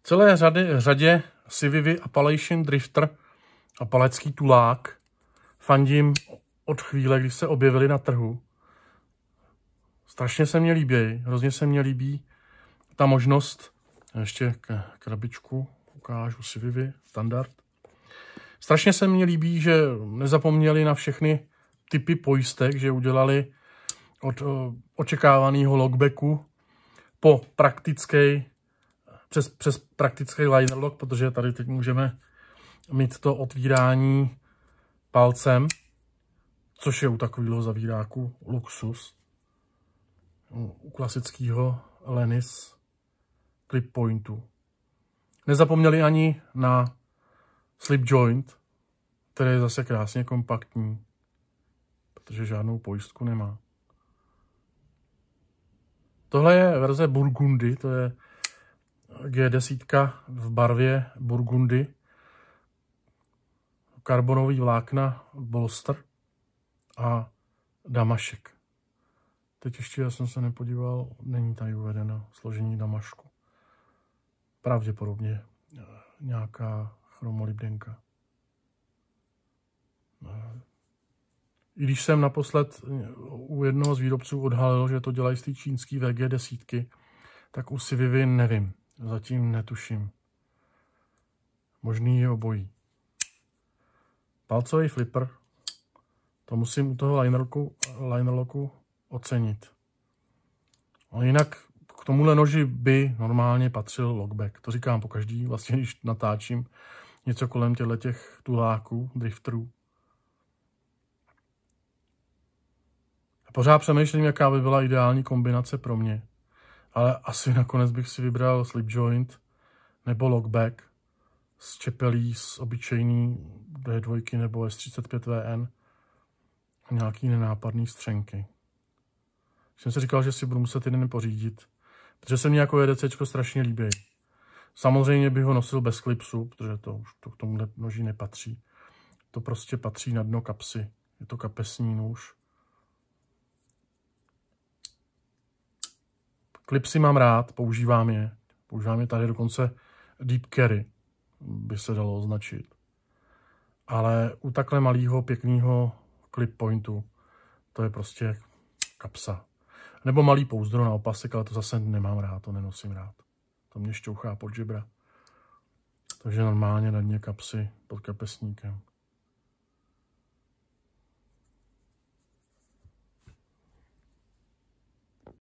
celé řadě Civivi Appalachian Drifter a palecký tulák fandím od chvíle, kdy se objevili na trhu. Strašně se mně líbí, hrozně se mně líbí ta možnost, ještě krabičku ukážu Civivi, standard. Strašně se mně líbí, že nezapomněli na všechny typy pojistek, že udělali od očekávaného logbacku po praktický, přes praktický liner lock, protože tady teď můžeme mít to otvírání palcem, což je u takového zavíráku luxus. U klasického Lenis clip pointu. Nezapomněli ani na slip joint, který je zase krásně kompaktní, protože žádnou pojistku nemá. Tohle je verze Burgundy, to je G10 v barvě Burgundy. Karbonový vlákna, bolster a damašek. Teď ještě já jsem se nepodíval, není tady uvedeno složení damašku. Pravděpodobně nějaká chromolibdenka. I když jsem naposled u jednoho z výrobců odhalil, že to dělají z té čínský VG10, tak u Civivi nevím. Zatím netuším. Možný je obojí. Palcový flipper. To musím u toho linerlocku ocenit. A jinak k tomuhle noži by normálně patřil lockback. To říkám pokaždý, vlastně když natáčím něco kolem těch tuláků, drifterů. A pořád přemýšlím, jaká by byla ideální kombinace pro mě. Ale asi nakonec bych si vybral slip joint nebo lockback z čepelí z obyčejný D2 nebo S35VN a nějaký nenápadný střenky. Jsem si říkal, že si budu muset jeden pořídit, protože se mi jako EDCčko strašně líbí. Samozřejmě bych ho nosil bez klipsu, protože to už k tomu noží nepatří. To prostě patří na dno kapsy. Je to kapesní nůž. Klipsy mám rád, používám je. Používám je tady dokonce deep carry, by se dalo označit. Ale u takhle malého, pěkného clip pointu, to je prostě kapsa. Nebo malý pouzdro na opasek, ale to zase nemám rád, to nenosím rád. To mě šťouchá pod žebra. Takže normálně na dně kapsy pod kapesníkem.